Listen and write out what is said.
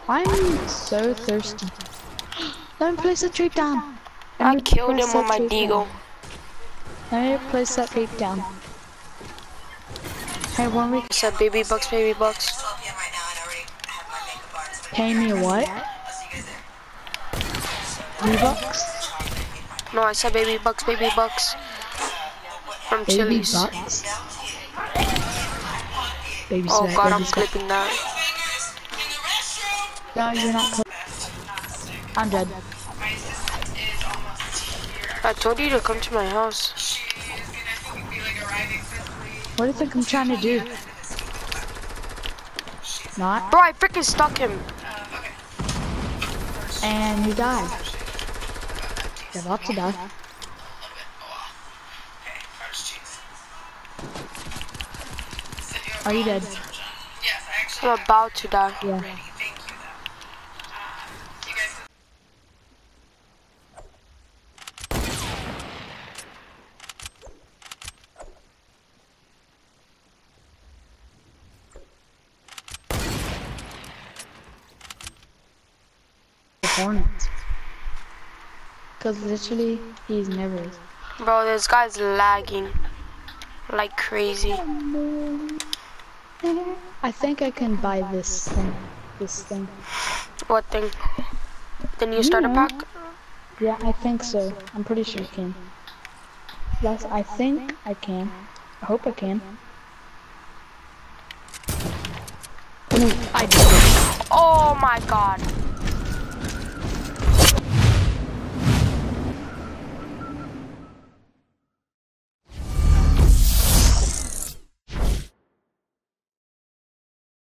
I'm so thirsty. Let me place a tree down. I killed him with my deagle. Let me place that tree down. Hey, one week. What's up, baby bucks, baby bucks? Pay me what? V-Bucks? No, I said baby bucks, baby bucks. From Baby Chili's. Bucks? Baby Oh sweat, god, baby I'm sweat. clipping that. No, you're not. I'm dead. I told you to come to my house. What do you think I'm trying to do? Not. Bro, I freaking stuck him. And you died. You're about to die. Are you dead? I'm about to die. Yeah. Hornets. Cause literally, he's never. Bro, this guy's lagging like crazy. I think I can buy this thing. What thing? The new starter pack? Yeah, I think so. I'm pretty sure you can. Yes, I think I can. I hope I can. I did. Oh my god.